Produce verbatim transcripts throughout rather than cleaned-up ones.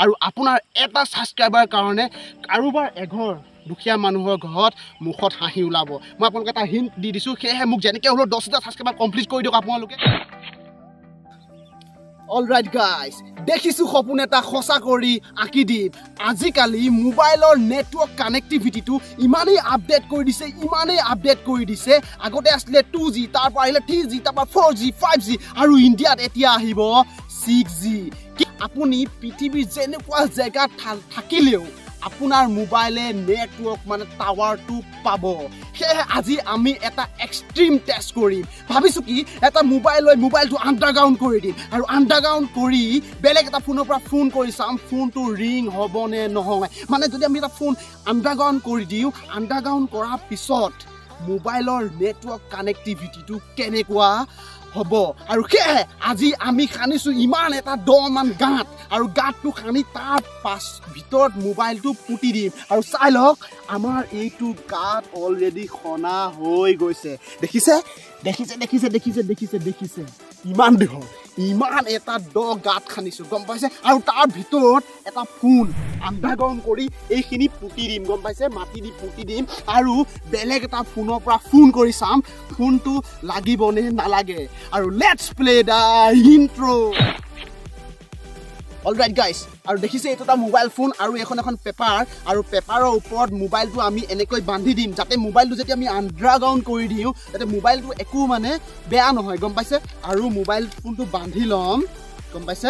আৰু আপোনাৰ এটা সাবস্ক্ৰাইবাৰ কাৰণে কাৰোবাৰ এঘৰ দুখীয়া মানুহৰ ঘৰত মুখত হাঁহি ওলাব মই আপোনালোকে এটা হিন্ট দি দিছো সেয়েহে মোক যেনেকৈ হলো দহ হাজাৰ সাবস্ক্ৰাইবাৰ কমপ্লিট কৰি দিয়ক আপোনালোকে অলৰাইট গাইজ দেখিছো সপোন এটা সঁচা কৰি আঁকি দিম আজিকালি মোবাইলৰ নেটৱৰ্ক কানেক্টিভিটিটো ইমানেই আপডেট কৰি দিছে ইমানেই আপডেট কৰি দিছে আগতে আছিলে টু জি তাৰ পৰা আহিলে থ্ৰী জি তাৰ পৰা ফ'ৰ জি ফাইভ জি আৰু ইণ্ডিয়াত এতিয়া আহিব ছিক্স জি আপুনি পৃথিৱীৰ যেনেকুৱা জেগাত থাকিলেও আপোনাৰ মোবাইলে নেটৱৰ্ক মানে টাৱাৰটো পাব সেয়ে আজি আমি এটা এক্সট্ৰিম টেষ্ট কৰিম ভাবিছো কি এটা মোবাইল লৈ মোবাইলটো আণ্ডাৰগ্ৰাউণ্ড কৰি দিম আৰু আণ্ডাৰগ্ৰাউণ্ড কৰি বেলেগ এটা ফোনৰ পৰা ফোন কৰি চাম ফোনটো ৰিং হ'ব নে নহয় মানে যদি আমি এটা ফোন আণ্ডাৰগ্ৰাউণ্ড কৰি দিওঁ আণ্ডাৰগ্ৰাউণ্ড কৰাৰ পিছত মোবাইলৰ নেটৱৰ্ক কানেক্টিভিটিটো কেনেকুৱা হ'ব আৰু সেয়ে আজি আমি খানিছো ইমান এটা দমান গাঁত আৰু গাঁতটো খানি তাৰ পাছ ভিতৰত মোবাইলটো পুতি দিম আৰু চাই লওক আমাৰ এইটো গাঁত অলৰেডি খনা হৈ গৈছে দেখিছে দেখিছে দেখিছে দেখিছে দেখিছে দেখিছে ইমান দীঘল ইমান এটা দ গাঁত খানিছো গম পাইছে আৰু তাৰ ভিতৰত এটা ফোন আণ্ডাৰগ্ৰাউণ্ড কৰি এইখিনি পুতি দিম গম পাইছে মাটি দি পুতি দিম আৰু বেলেগ এটা ফোনৰ পৰা ফোন কৰি চাম ফোনটো লাগিব নে নালাগে আৰু let's play the intro alright guys আৰু দেখিছে এইটো এটা মোবাইল ফোন আৰু এখন এখন পেপাৰ আৰু পেপাৰৰ ওপৰত মোবাইলটো আমি এনেকৈ বান্ধি দিম যাতে মোবাইলটো যেতিয়া আমি আণ্ডাৰগ্ৰাউণ্ড কৰি দিওঁ যাতে মোবাইলটো একো মানে বেয়া নহয় গম পাইছে আৰু মোবাইল ফোনটো বান্ধি ল'ম গম পাইছে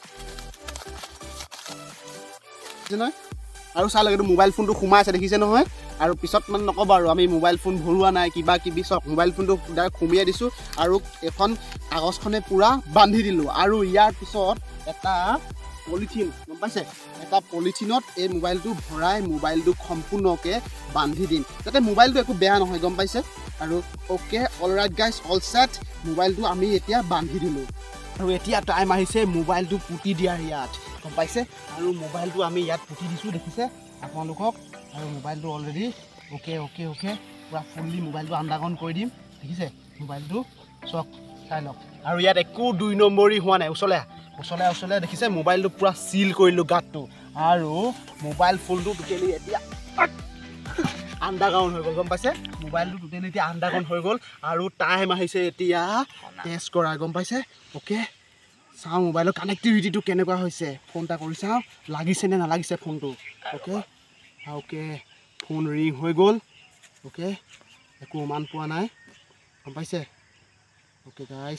নহয় আৰু চাই লওক এইটো মোবাইল ফোনটো সোমাই আছে দেখিছে নহয় আৰু পিছত মানে নক'ব আৰু আমি মোবাইল ফোন ভৰোৱা নাই কিবা কিবি চব মোবাইল ফোনটো ডাইৰেক্ট সুমিয়াই দিছোঁ আৰু এখন কাগজখনে পূৰা বান্ধি দিলোঁ আৰু ইয়াৰ পিছত এটা পলিথিন গম পাইছে এটা পলিথিনত এই মোবাইলটো ভৰাই মোবাইলটো সম্পূৰ্ণকৈ বান্ধি দিম যাতে মোবাইলটো একো বেয়া নহয় গম পাইছে আৰু okay alright guys all set মোবাইলটো আমি এতিয়া বান্ধি দিলোঁ আৰু এতিয়া টাইম আহিছে মোবাইলটো পুতি দিয়াৰ ইয়াত গম পাইছে আৰু মোবাইলটো আমি ইয়াত পুতি দিছোঁ দেখিছে আপোনালোকক আৰু মোবাইলটো অলৰেডি অ'কে অ'কে অ'কে পূৰা ফুল্লি মোবাইলটো আণ্ডাৰগ্ৰাউণ্ড কৰি দিম দেখিছে মোবাইলটো চাওক চাই লওক আৰু ইয়াত একো দুই নম্বৰী হোৱা নাই ওচৰলৈ ওচৰলৈ ওচৰলৈ দেখিছে মোবাইলটো পূৰা চিল কৰিলোঁ গাঁতটো আৰু মোবাইল ফোনটো টোটেলি এতিয়া আণ্ডাৰগ্ৰাউণ্ড হৈ গ'ল গম পাইছে মোবাইলটো টোটেলি এতিয়া আণ্ডাৰগ্ৰাউণ্ড হৈ গ'ল আৰু টাইম আহিছে এতিয়া টেষ্ট কৰা গম পাইছে অ'কে চাওঁ মোবাইলৰ কানেক্টিভিটিটো কেনেকুৱা হৈছে ফোন এটা কৰি চাওঁ লাগিছে নে নালাগিছে ফোনটো অ'কে অ'কে ফোন ৰিং হৈ গ'ল অ'কে একো উমান পোৱা নাই গম পাইছে অ'কে গাইজ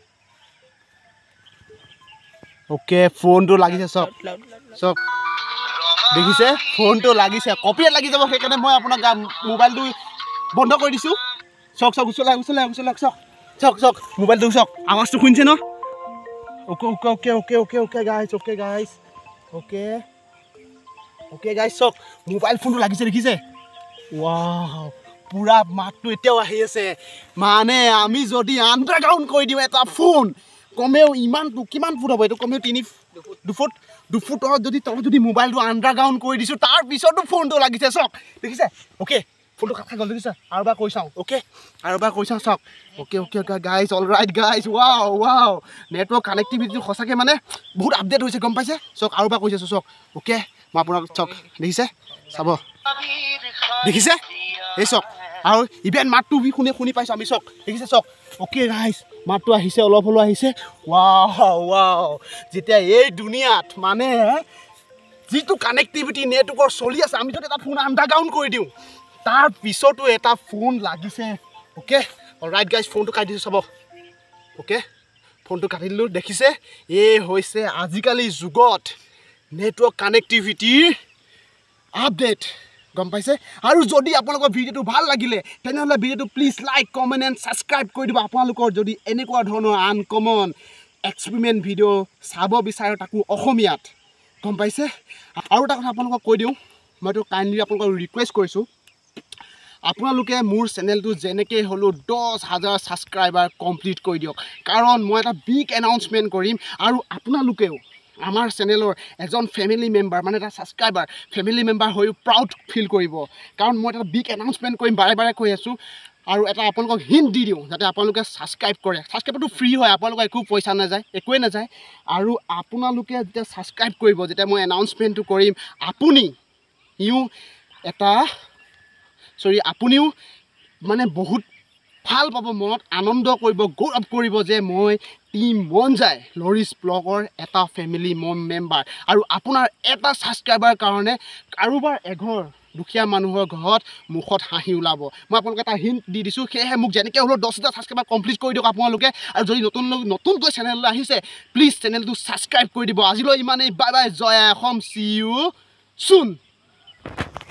অ'কে ফোনটো লাগিছে চাওক চাওক দেখিছে ফোনটো লাগিছে কপিয়ে লাগি যাব সেইকাৰণে মই আপোনাক মোবাইলটো বন্ধ কৰি দিছোঁ চাওক চাওক ওচৰলৈ ওচৰলৈ ওচৰলৈ চাওক চাওক চাওক মোবাইলটো চাওক আৱাজটো শুনিছে ন okay okay okay okay okay okay guys okay guys okay okay guys চাওক মোবাইল ফোনটো লাগিছে দেখিছে ৱাও পূৰা মাতটো এতিয়াও আহি আছে মানে আমি যদি আণ্ডাৰগ্ৰাউণ্ড কৰি দিওঁ এটা ফোন কমেও ইমানটো কিমান ফুট হ'ব এইটো কমেও তিনি দুফুট দুফুটত যদি তলত যদি মোবাইলটো আণ্ডাৰগ্ৰাউণ্ড কৰি দিছোঁ তাৰ পিছতো ফোনটো লাগিছে চাওক দেখিছে অ'কে ফোনটো কাট খাই গ'ল দেখিছে আৰু এবাৰ কৈ চাওঁ অ'কে আৰু এবাৰ কৈ চাওঁ চাওক okay okay okay guys all right guys wow wow network কানেক্টিভিটিটো সঁচাকৈ মানে বহুত আপডেট হৈছে গম পাইছে চাওক আৰু এবাৰ কৈ আছোঁ চাওক অ'কে মই আপোনাক চাওক দেখিছে চাব দেখিছে এই চাওক আৰু ইভেন মাতটো শুনি শুনি পাইছোঁ আমি চাওক দেখিছে চাওক অ'কে গাইজ মাতটো আহিছে অলপ হ'লেও আহিছে ৱাও ৱাও যেতিয়া এই দুনিয়াত মানে যিটো কানেক্টিভিটি নেটৱৰ্কৰ চলি আছে আমি যদি এটা ফোন আণ্ডাৰগ্ৰাউণ্ড কৰি দিওঁ তাৰ পিছতো এটা ফোন লাগিছে অ'কে ৰাইট গাইজ ফোনটো কাটি দিছোঁ চাব অ'কে ফোনটো কাটি দিলোঁ দেখিছে এই হৈছে আজিকালি যুগত নেটৱৰ্ক কানেক্টিভিটিৰ আপডেট গম পাইছে আৰু যদি আপোনালোকৰ ভিডিঅ'টো ভাল লাগিলে তেনেহ'লে ভিডিঅ'টো please like comment and subscribe কৰি দিব আপোনালোকৰ যদি এনেকুৱা ধৰণৰ আনকমন এক্সপেৰিমেণ্ট ভিডিঅ' চাব বিচাৰে তাকো অসমীয়াত গম পাইছে আৰু এটা কথা আপোনালোকক কৈ দিওঁ মইতো কাইণ্ডলি আপোনালোকক ৰিকুৱেষ্ট কৰিছোঁ আপোনালোকে মোৰ চেনেলটো যেনেকৈ হ'লেও দহ হাজাৰ ছাবস্ক্ৰাইবাৰ কমপ্লিট কৰি দিয়ক কাৰণ মই এটা বিগ এনাউন্সমেণ্ট কৰিম আৰু আপোনালোকেও আমাৰ চেনেলৰ এজন ফেমিলি মেম্বাৰ মানে এটা ছাবস্ক্ৰাইবাৰ ফেমিলি মেম্বাৰ হৈ প্ৰাউড ফিল কৰিব কাৰণ মই এটা বিগ এনাউন্সমেণ্ট কৰিম বাৰে বাৰে কৈ আছোঁ আৰু এটা আপোনালোকক হিণ্ট দি দিওঁ যাতে আপোনালোকে ছাবস্ক্ৰাইব কৰে ছাবস্ক্ৰাইবটো ফ্ৰী হয় আপোনালোকৰ একো পইচা নাযায় একোৱে নাযায় আৰু আপোনালোকে যেতিয়া ছাবস্ক্ৰাইব কৰিব যেতিয়া মই এনাউন্সমেণ্টটো কৰিম আপুনি ইও এটা চৰি আপুনিও মানে বহুত ভাল পাব মনত আনন্দ কৰিব গৌৰৱ কৰিব যে মই টিম মন যায় লৰিছ ব্লগৰ এটা ফেমিলি মম মেম্বাৰ আৰু আপোনাৰ এটা ছাবস্ক্ৰাইবাৰ কাৰণে কাৰোবাৰ এঘৰ দুখীয়া মানুহৰ ঘৰত মুখত হাঁহি ওলাব মই আপোনালোকে এটা হিণ্ট দি দিছোঁ সেয়েহে মোক যেনেকৈ হ'লেও দহ হাজাৰ ছাবস্ক্ৰাইবাৰ কমপ্লিট কৰি দিয়ক আপোনালোকে আৰু যদি নতুন নতুনকৈ চেনেললৈ আহিছে প্লিজ চেনেলটো ছাবস্ক্ৰাইব কৰি দিব আজিলৈ ইমানেই বাই বাই জয় অসম চি ইউ চুন